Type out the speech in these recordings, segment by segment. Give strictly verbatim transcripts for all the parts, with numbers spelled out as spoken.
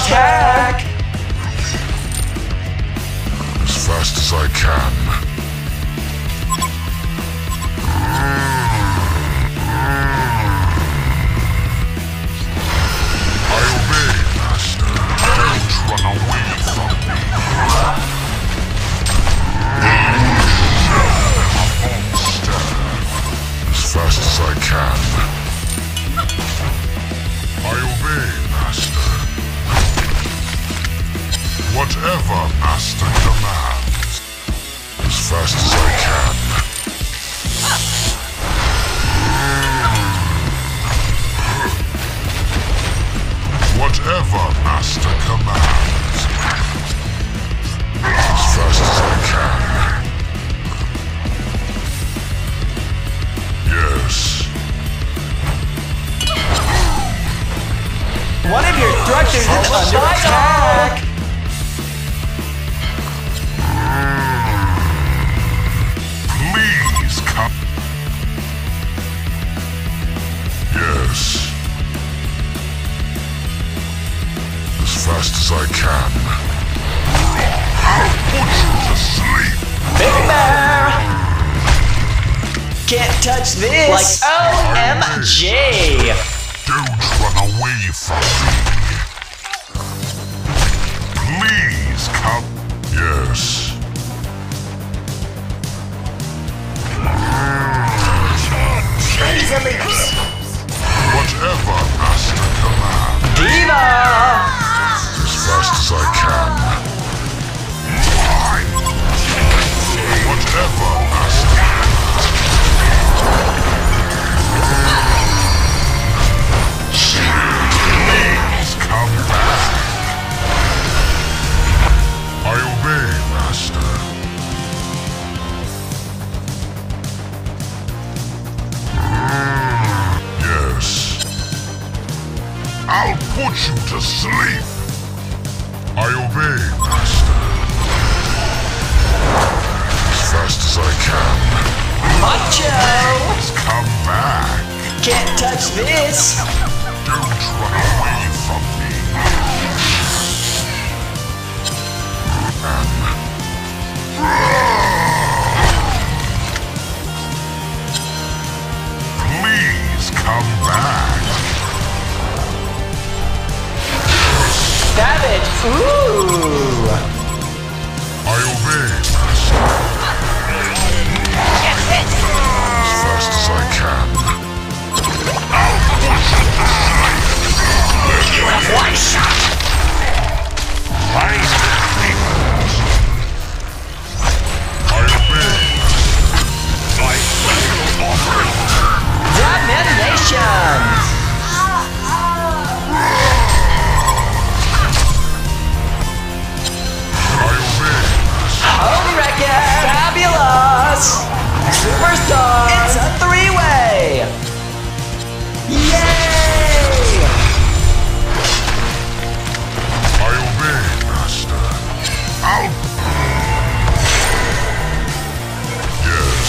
attack! As fast as I can. I obey, Master. Don't run away from me. A monster. As fast as I can. I obey, Master. Whatever Master commands. As fast as I can. Whatever Master commands. As fast as I can. Yes. One of your structures is under attack! Please come. Yes. As fast as I can. I'll put you to sleep. Big Bear! Can't touch this! Like O M G! Don't run away from me. Please come. Yes. Whatever Master commands. Diva! As fast as I can. Whatever Master commands. Please come back. I obey, Master. Yes. I'll put you to sleep. I obey, Master. As fast as I can. Macho! Please come back. Can't touch this! Don't run away from me. Please come back. Savage! Ooh! I obey, Master. As fast as I can. One shot! I obey. My final offering. Damnation! I obey. Home Wrecker! Fabulous! Superstar! It's a three-way! Yay! I obey, Master. I'll... Yes.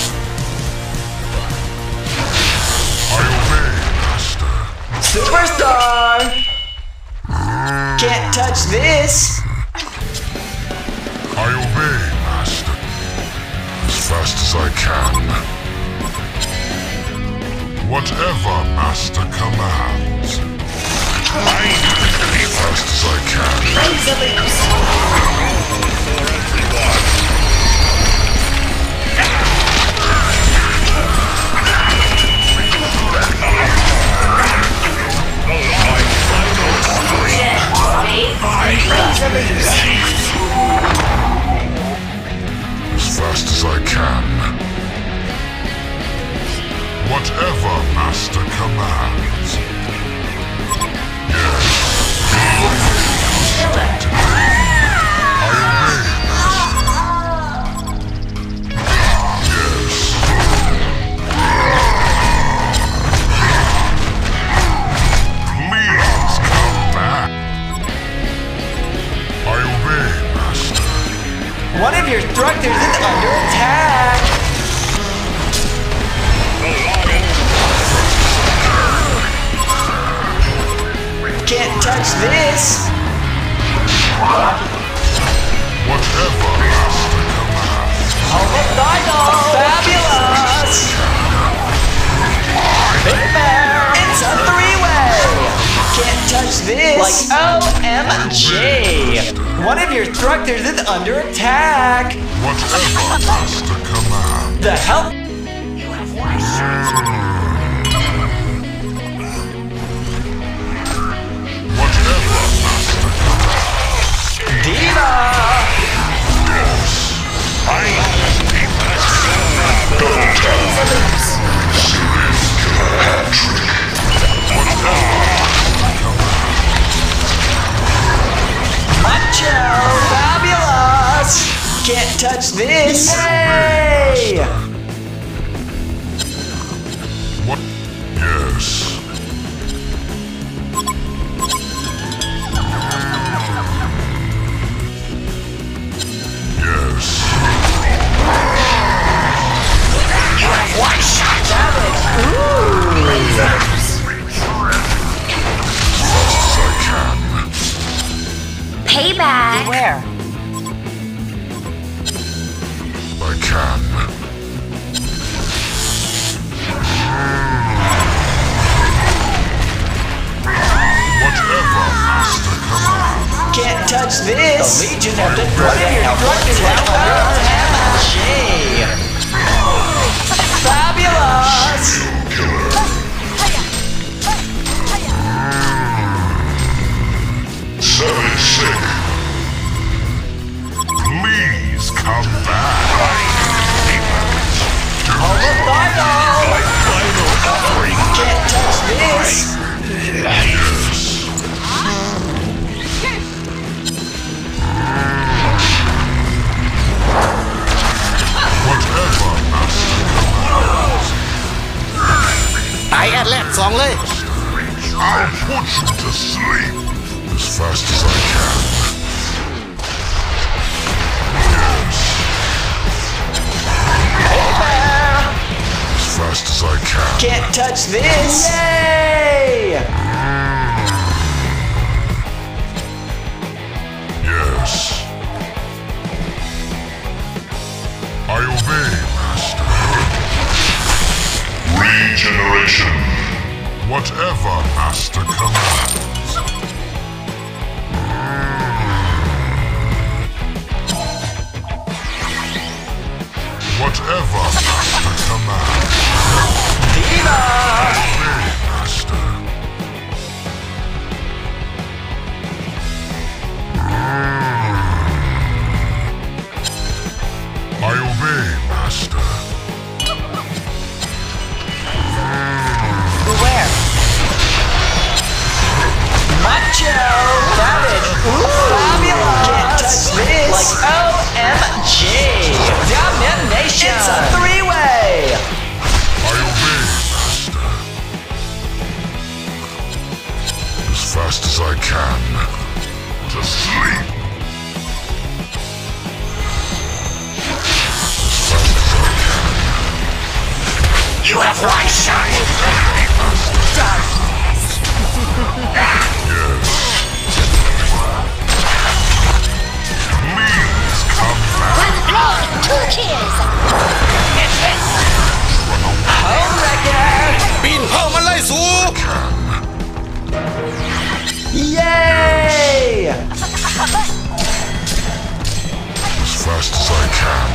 I obey, Master. Superstar! Can't touch this! I obey, Master. As fast as I can. Whatever Master commands. As fast as I can. As fast as I can. Whatever Master commands. Yes. I obey, Master. Yes. Please come back. I obey, Master. One of your structures is under attack! Like O M G! One of your structures is under attack! Whatever, Master Command. The help... Whatever, Master Command. Diva! Yes. I double tap. Macho! Fabulous! Can't touch this! Yay! What? Yes. Yes. You have one shot. Fast as I can. Payback. Where? I can. Whatever, Master Command. Can't touch this! The Legion have destroyed your structures under attack! Fabulous! Seven sick. Please come back. My Final offering. Can't touch this! Yes. Whatever, Master Command. ไอแอดแรกสองเลย I'll put you to sleep as fast as I can. Yes. As fast as I can. Can't touch this! Yay! Yes. I obey, Master. Regeneration. Whatever Master commands. Whatever Master commands. Diva! Obey, Master. I obey, Master. Where? Macho! Savage! Fabulous! Can't touch this! Like O M G! Domination! It's a three-way! I obey, Master. As fast as I can. To sleep. As fast as I can. You have one shot. Yes. Please come back. One blood, two kills. Home wrecker! ปีนเข้ามาไล่สู Yay! As fast as I can.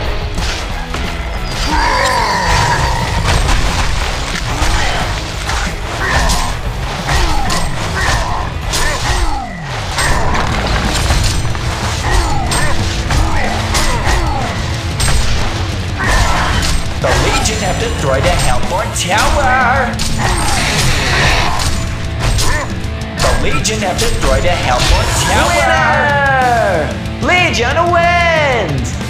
The Legion have destroyed a Hellborn tower! The Legion have destroyed a Hellborn tower! Winner! Legion wins!